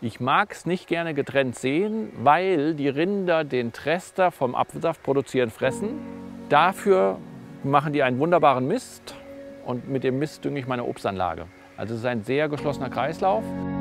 Ich mag es nicht gerne getrennt sehen, weil die Rinder den Trester vom Apfelsaft produzieren, fressen. Dafür machen die einen wunderbaren Mist und mit dem Mist dünge ich meine Obstanlage. Also es ist ein sehr geschlossener Kreislauf.